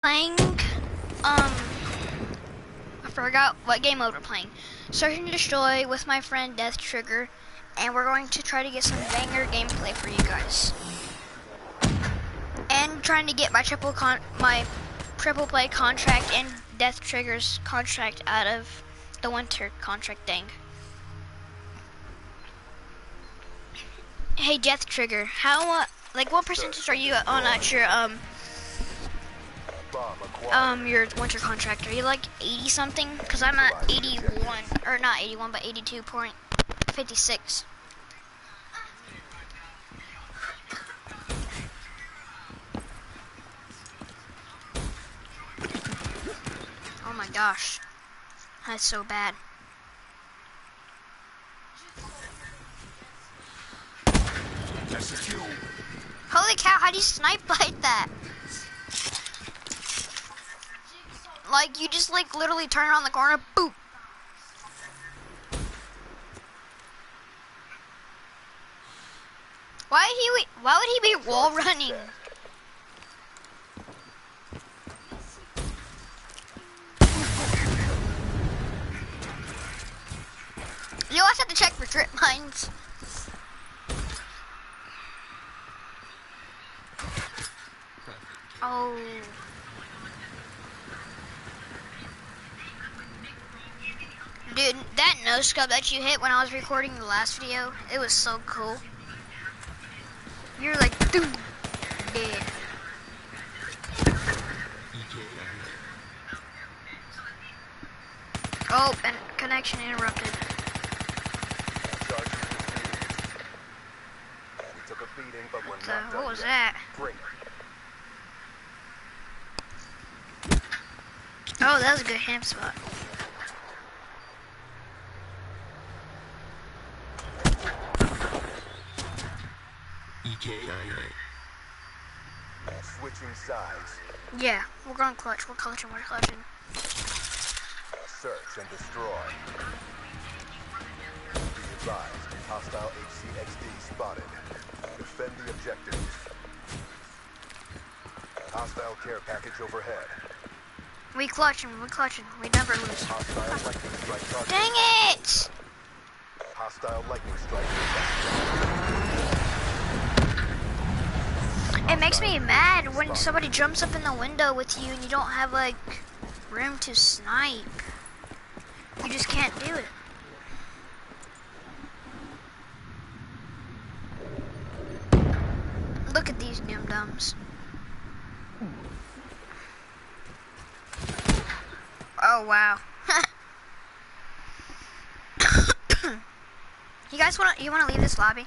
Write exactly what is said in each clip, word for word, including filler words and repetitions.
playing, um, I forgot what game mode we're playing. Search and Destroy with my friend Death Trigger, and we're going to try to get some banger gameplay for you guys. And trying to get my triple con my triple play contract and Death Trigger's contract out of the winter contract thing. Hey Death Trigger, how uh, like what percentage are you on at your um um your winter contract? Are you like eighty something? Cause I'm at eighty-one, or not eighty-one, but eighty-two point five six. Oh my gosh, that's so bad. Holy cow, how do you snipe like that? Like, you just like literally turn around the corner, boop. Why would he, why would he be wall running? You always have to check for drip mines. Oh. Dude, that no scope that you hit when I was recording the last video, it was so cool. You're like, dude, dead. Oh, and connection interrupted. What, the, what was that? Oh, that was a good ham spot. E K I A. Switching sides. Yeah, we're going clutch. We're clutching. We're clutching. Search and destroy. Be advised, hostile H C X D spotted. Defend the objectives. Hostile care package overhead. We clutching. We clutching. We never lose. Hostile lightning strike target. Dang it! Hostile lightning strike. It makes me mad when somebody jumps up in the window with you and you don't have like room to snipe. You just can't do it. Look at these dum dums. Oh wow. You guys want to you want to leave this lobby?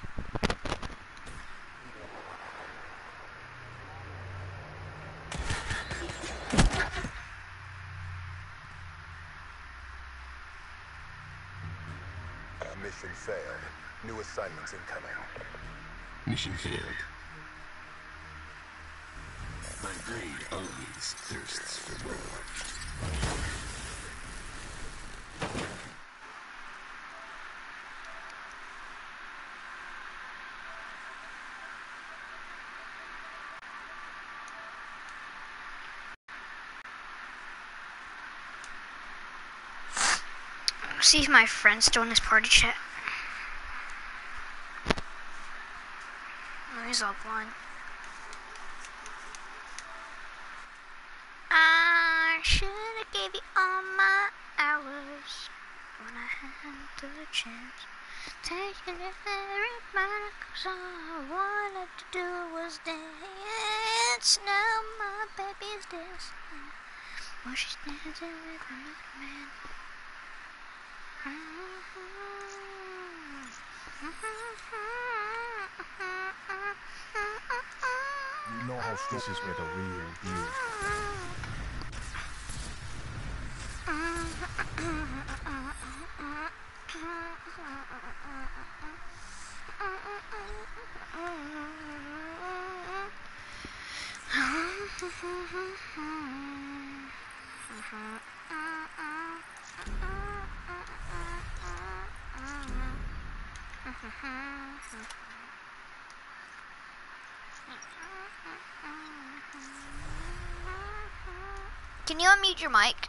Mission failed. New assignments incoming. Mission failed. My brain always thirsts for more. See if my friend's still in his party chat. Oh, he's offline. I should've gave you all my hours when I had the chance. Taking every minute, 'cause all I wanted to do was dance. Now my baby's dancing while she's dancing with another man. You know how this is where the real deal. Can you unmute your mic?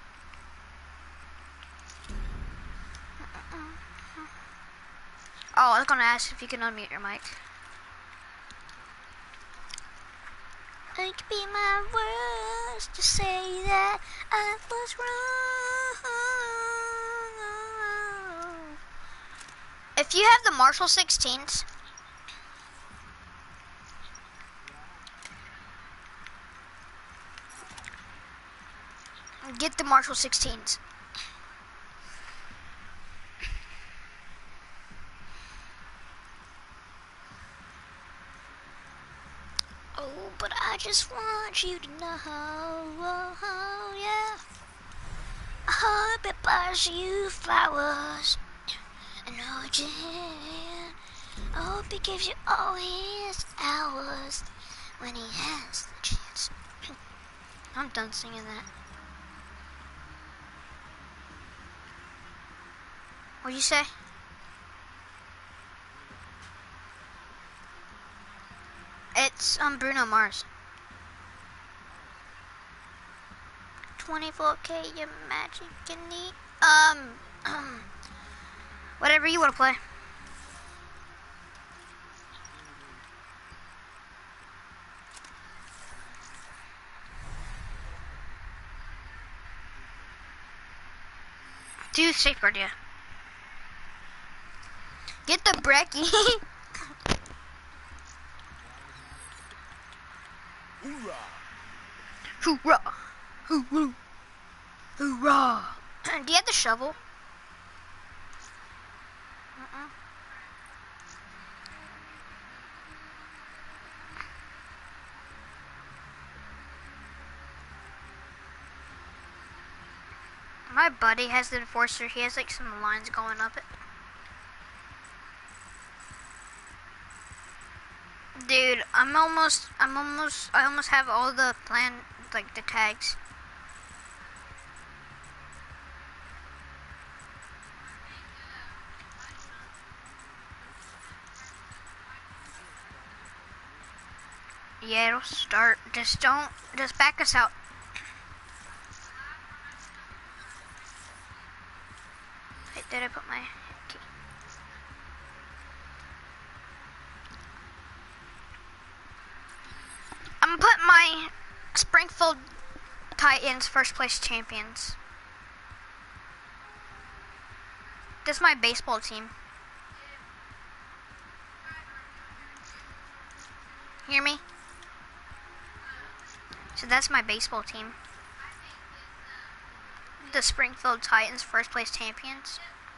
Oh, I was gonna ask if you can unmute your mic. It could be my words to say that I was wrong. If you have the Marshall sixteens, get the Marshall sixteens. Oh, but I just want you to know, oh, yeah. I hope it buys you flowers and holds your hand. I hope he gives you all his hours when he has the chance. I'm done singing that. What'd you say? It's um Bruno Mars. twenty-four K, your magic and neat. Um, um, whatever you want to play. Do safeguard, yeah. Get the brekkie. Hoorah! Hoorah! Hooroo! Hoorah! Do you have the shovel? Uh-uh. My buddy has the Enforcer. He has like some lines going up it. Dude, I'm almost, I'm almost, I almost have all the plan, like the tags. Yeah, it'll start. Just don't, just back us out. Wait, did I put my key? I'm gonna put my Springfield Titans first place champions. This is my baseball team. Hear me? So that's my baseball team. The Springfield Titans first place champions.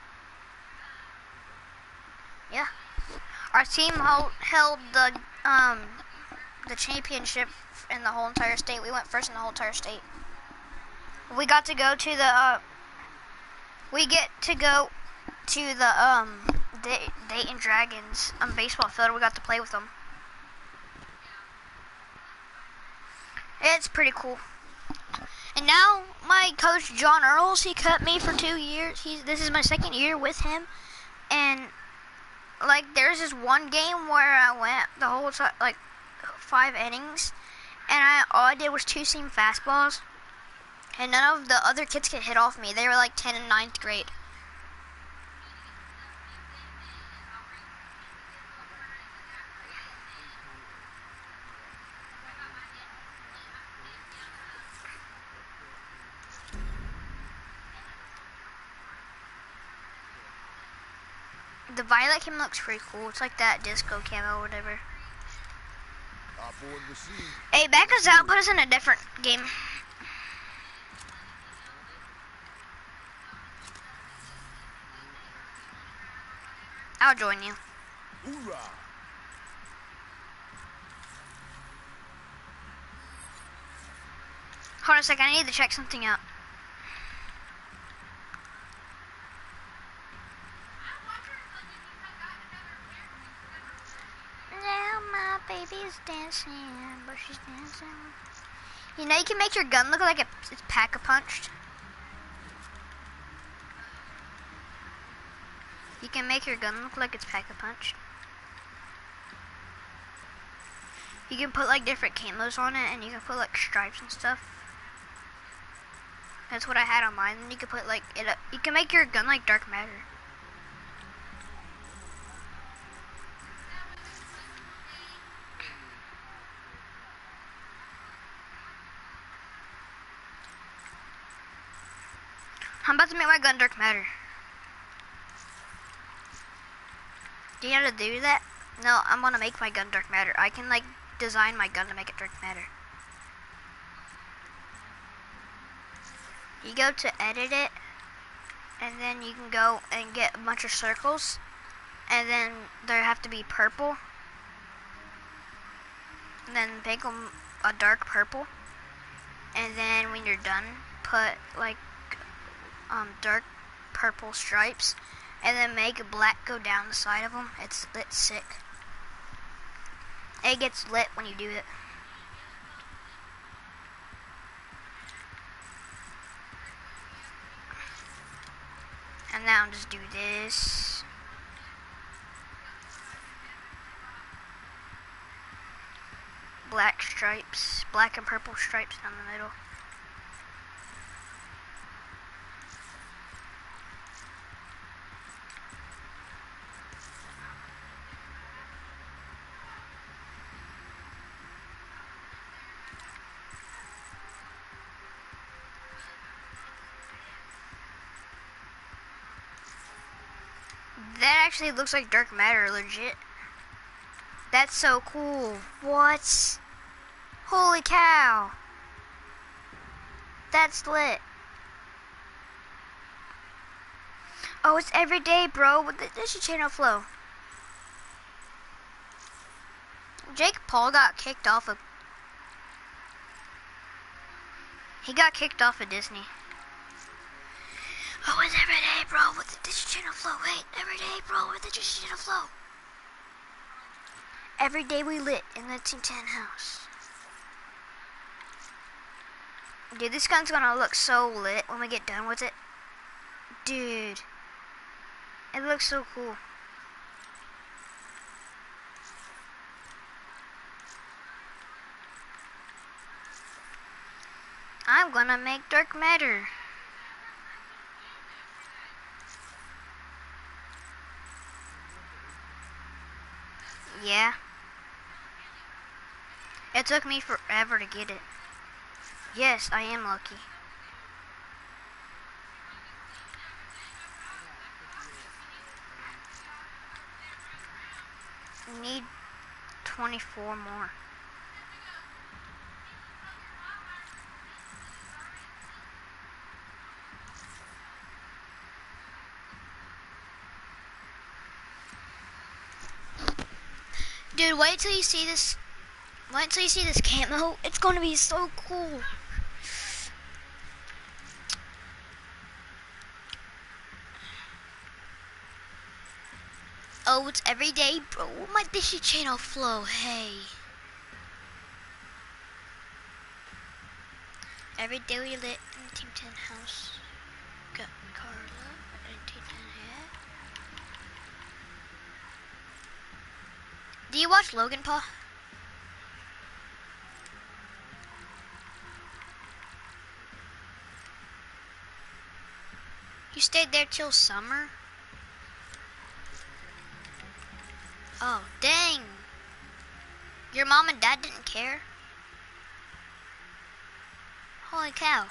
Yeah. Our team held, held the um the championship in the whole entire state. We went first in the whole entire state. We got to go to the uh, we get to go to the um Day Dayton Dragons um baseball field. We got to play with them. It's pretty cool. And now my coach John Earls, he cut me for two years. He's this is my second year with him, and like there's this one game where I went the whole time, like five innings, and I all I did was two seam fastballs, and none of the other kids could hit off me. They were like ten and ninth grade. The violet camo looks pretty cool. It's like that disco camo or whatever. Hey, back us out. Put us in a different game. I'll join you. Hoorah! Hold on a second. I need to check something out. Now my baby's dancing, but she's dancing. You know you can make your gun look like it's pack-a-punched. You can make your gun look like it's pack-a-punched. You can put like different camos on it, and you can put like stripes and stuff. That's what I had on mine. And you can put like it. Up. You can make your gun like dark matter. I'm about to make my gun dark matter. Do you know how to do that? No, I'm gonna make my gun dark matter. I can like design my gun to make it dark matter. You go to edit it, and then you can go and get a bunch of circles, and then they have to be purple, and then make them a dark purple, and then when you're done, put like um, dark purple stripes, and then make a black go down the side of them. It's lit sick. It gets lit when you do it. And now just do this. Black stripes, black and purple stripes down the middle. That actually looks like dark matter, legit. That's so cool. What? Holy cow. That's lit. Oh, it's every day, bro, with the Disney Channel flow. Jake Paul got kicked off of... He got kicked off of Disney. Oh, it's every day, bro, with the Disney Channel flow. Wait, every day, bro, with the Disney Channel flow. Every day we lit in the Team ten house. Dude, this gun's gonna look so lit when we get done with it. Dude, it looks so cool. I'm gonna make dark matter. Yeah. It took me forever to get it. Yes, I am lucky. Need twenty-four more. Dude, wait till you see this. Wait till you see this camo. It's gonna be so cool. Oh, it's every day, bro. My Disney Channel flow. Hey. Every day we lit in the Team ten house. Got Carla and Team ten here. Do you watch Logan Paul? You stayed there till summer? Oh, dang. Your mom and dad didn't care? Holy cow.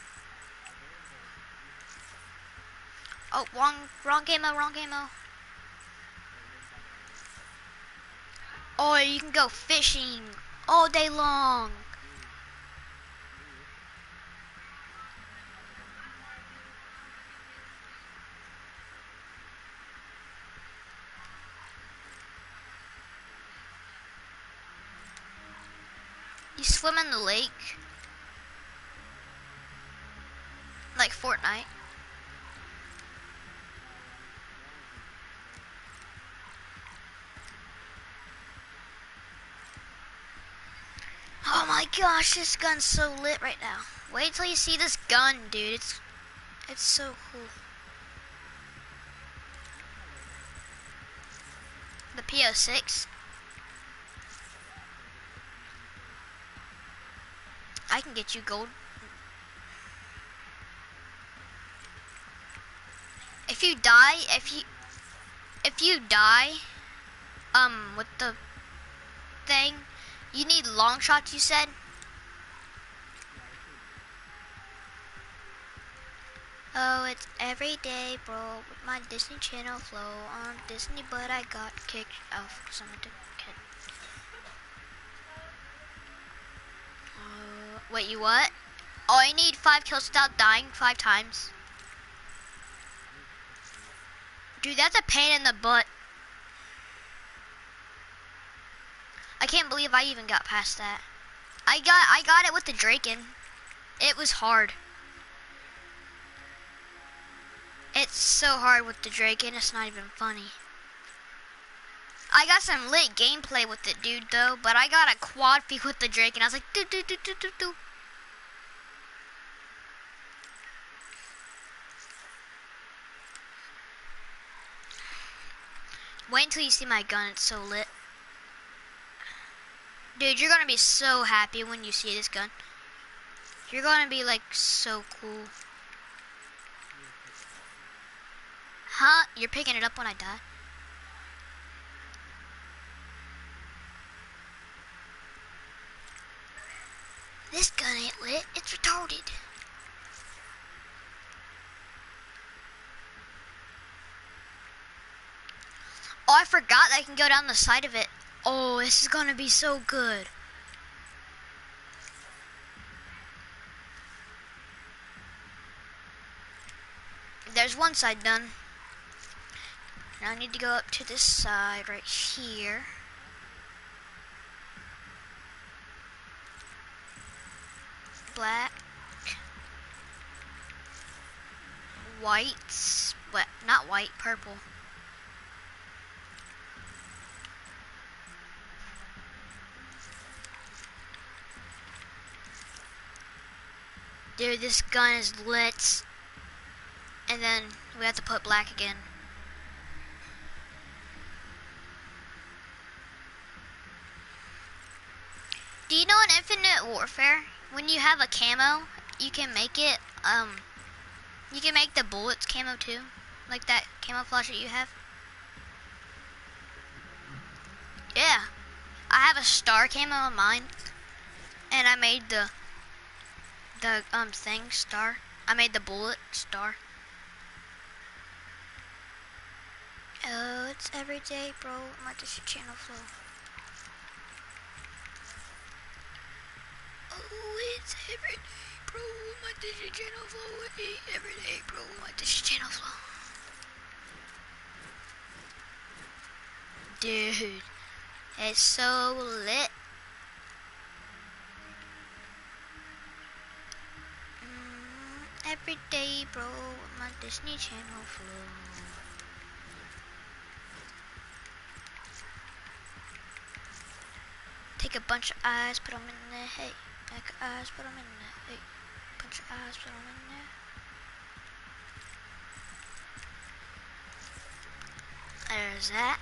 Oh, wrong, wrong camo, wrong camo. Oh, you can go fishing all day long. You swim in the lake. Like Fortnite. Oh my gosh, this gun's so lit right now. Wait till you see this gun, dude. It's it's so cool. The P O six. I can get you gold. if you die, if you if you die, um, with the thing, you need long shots. You said. Oh, it's every day, bro, with my Disney Channel flow on Disney, but I got kicked off because I'm a kid. Uh, wait, you what? Oh, I need five kills without dying five times. Dude, that's a pain in the butt. I can't believe I even got past that. I got I got it with the Draken. It was hard. It's so hard with the Draken, it's not even funny. I got some lit gameplay with it, dude, though, but I got a quad peek with the Draken. I was like, do do do do do do. Wait until you see my gun, it's so lit. Dude, you're gonna be so happy when you see this gun. You're gonna be like so cool. Huh? You're picking it up when I die? This gun ain't lit, it's retarded. Oh, I forgot that I can go down the side of it. Oh, this is gonna be so good. There's one side done. Now I need to go up to this side right here. Black. White. What? Not white, purple. Dude, this gun is lit. And then we have to put black again. Do you know in Infinite Warfare, when you have a camo, you can make it, um, you can make the bullets camo too? Like that camouflage that you have? Yeah. I have a star camo on mine. And I made the, the, um, thing, star. I made the bullet, star. Oh, it's every day, bro. My Disney Channel flow. Oh, it's every day, bro. My Disney Channel flow. Every day, bro. My Disney Channel flow. Dude, it's so lit. Mm, every day, bro. My Disney Channel flow. Take a bunch of eyes, put them in there, hey. Take eyes, put them in there, hey. Bunch of eyes, put them in there. There's that.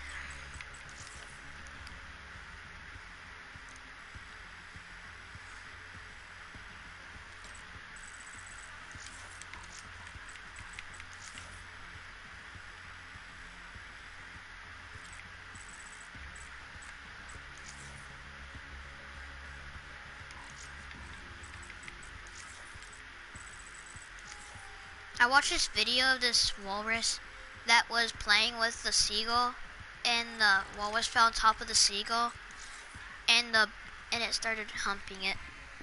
I watched this video of this walrus that was playing with the seagull, and the walrus fell on top of the seagull, and the and it started humping it.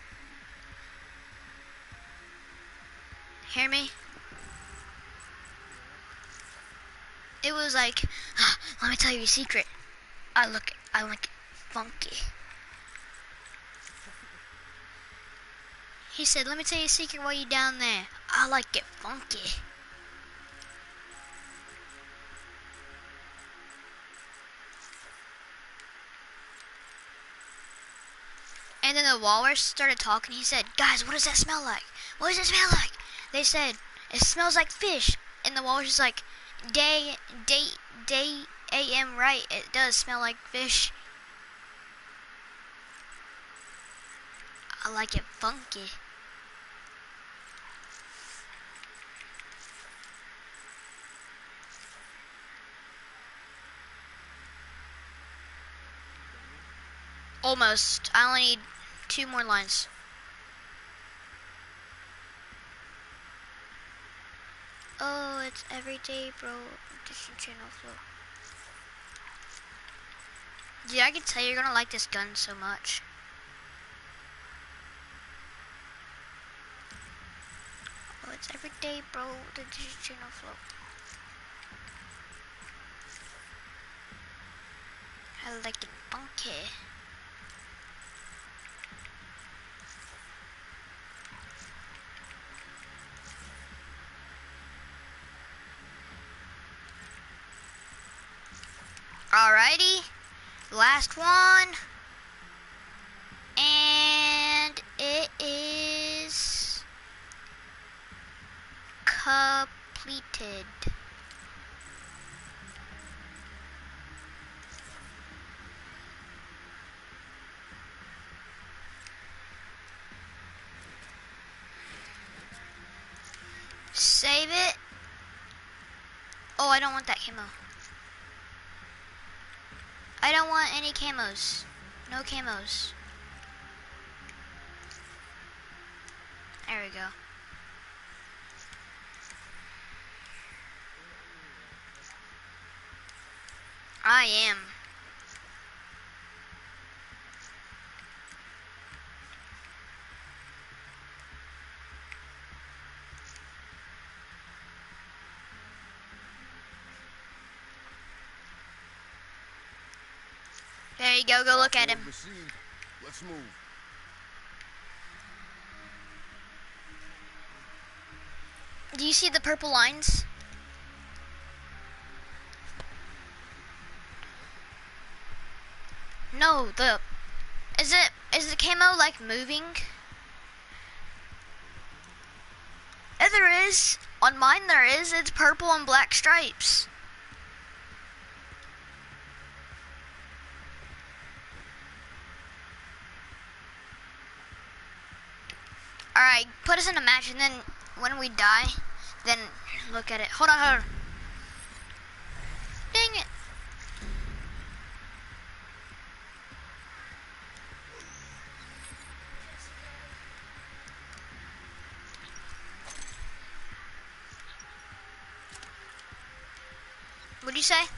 Hear me? It was like, ah, let me tell you a secret. I look, I like it funky. He said, let me tell you a secret while you're down there. I like it funky. And then the walrus started talking. He said, guys, what does that smell like? What does it smell like? They said, it smells like fish. And the walrus is like, day, day, day, A M right. It does smell like fish. I like it funky. Almost. I only need two more lines. Oh, it's everyday, bro. Distant channel flow. Dude, I can tell you're gonna like this gun so much. Oh, it's everyday, bro. The distant channel flow. I like it funky. Alrighty, last one, and it is completed. Save it. Oh, I don't want that camo. I don't want any camos. No camos. There we go. I am. There you go, go look at him. Let's move. Do you see the purple lines? No, the is it is the camo like moving? Yeah, there is. On mine there is. It's purple and black stripes. Alright, put us in a match, and then when we die, then look at it. Hold on, hold on. Dang it. What'd you say?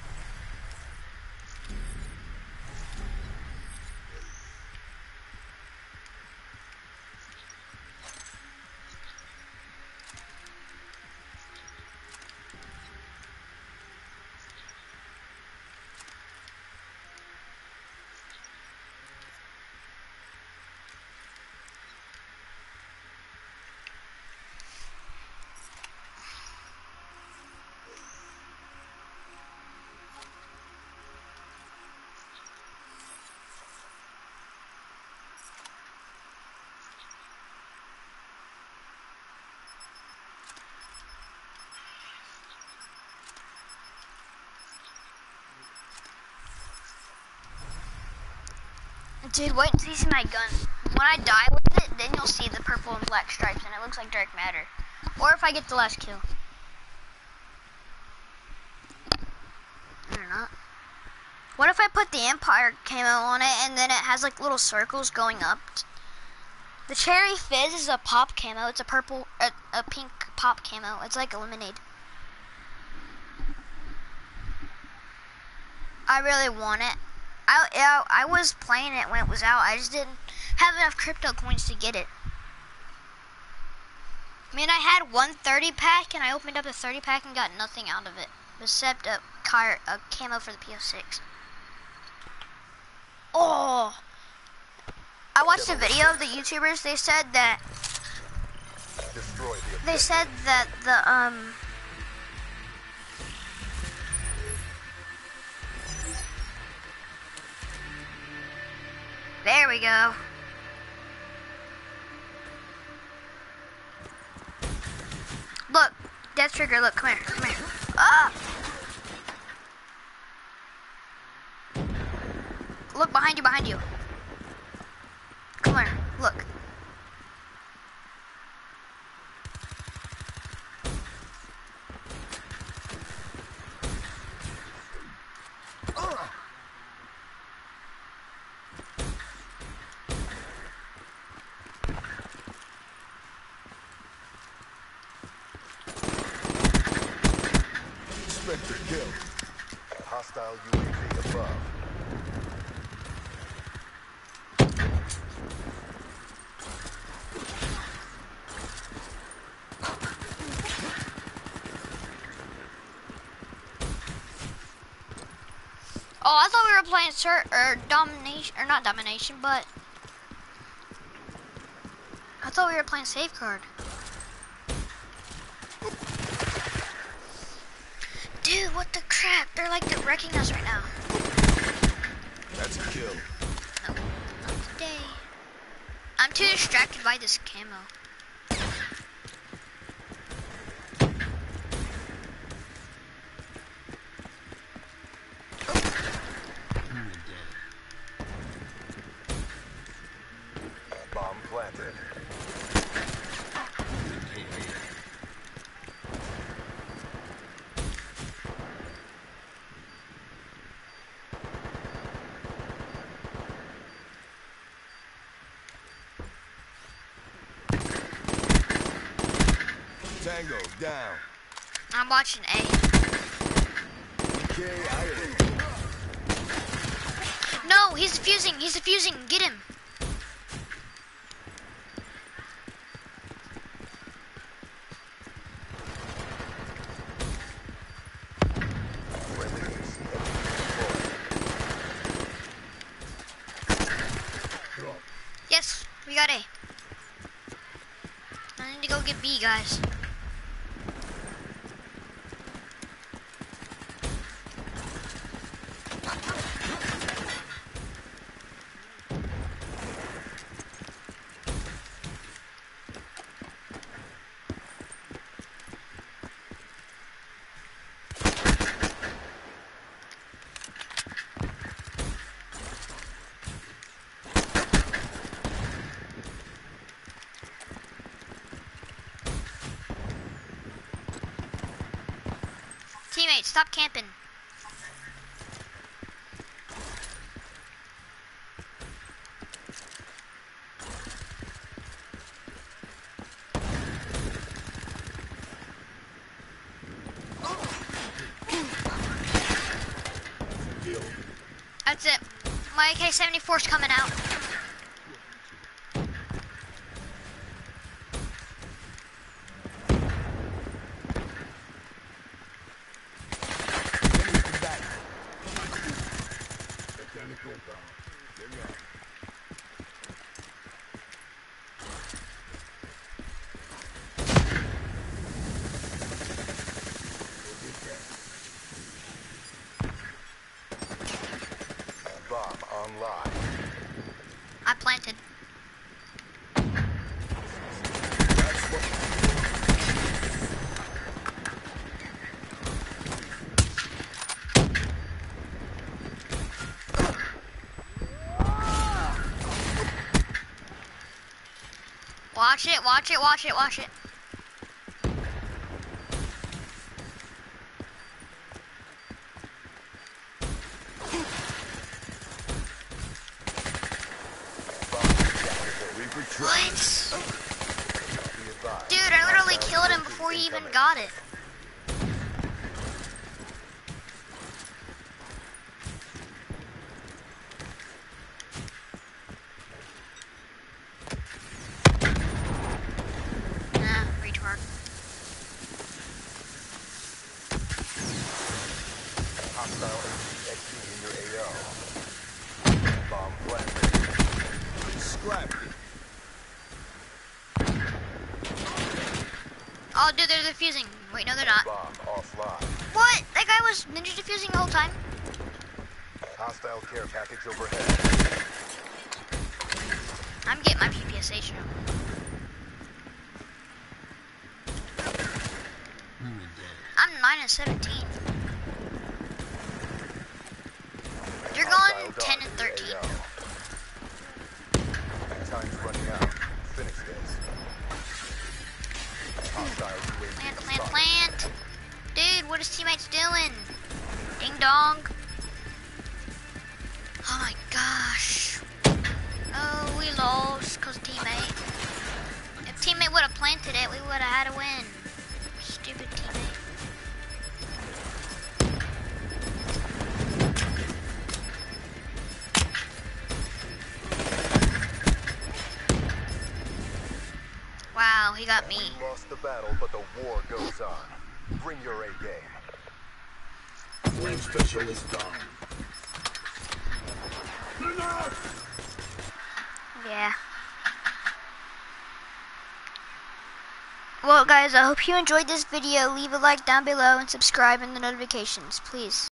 Dude, wait until you see my gun. When I die with it, then you'll see the purple and black stripes, and it looks like dark matter. Or if I get the last kill. Or not. What if I put the Empire camo on it, and then it has like little circles going up? The Cherry Fizz is a pop camo. It's a purple, a, a pink pop camo. It's like a lemonade. I really want it. I, I, I was playing it when it was out. I just didn't have enough crypto coins to get it. I mean, I had one thirty pack, and I opened up a thirty pack and got nothing out of it. Except a, car, a camo for the P S six. Oh! I watched a video of the YouTubers. They said that... Destroy the They said that the, um... There we go. Look, Death Trigger, look, come here, come here. Ah! Look, behind you, behind you. Come here, look. Hostile U A V above. Oh, I thought we were playing cert or domination, or not domination, but I thought we were playing safeguard. Dude, what the crap? They're like they're wrecking us right now. That's a kill. No, not today. I'm too distracted by this camo. Bomb planted. Tango down. I'm watching A. K I A. No, he's defusing. He's defusing. Get him. Yes, we got A. I need to go get B, guys. Teammate, stop camping. That's it. My A K seventy-four is coming out. Bomb online. I planted. Watch it, watch it, watch it, watch it. What? Dude, I literally killed him before he even got it. Nah, retard. Hostile X P in your A O. Bomb planted. Scrapped it. Oh, dude, they're defusing. Wait, no, they're not. Bomb offline. What? That guy was ninja defusing the whole time? Hostile care package overhead. I'm getting my P P S H now. I'm nine and seventeen. You're going ten and thirteen. Time's running out. Finish this. Hostile U A V Plant, plant, spotted. plant. Dude, what is teammates doing? Ding dong. Oh my gosh. Oh, we lost because teammate. If teammate would have planted it, we would have had a win. Stupid teammate. he got me. We lost the battle, but the war goes on. Bring your A game. Flame specialist down. Yeah. Well, guys, I hope you enjoyed this video. Leave a like down below and subscribe and the notifications, please.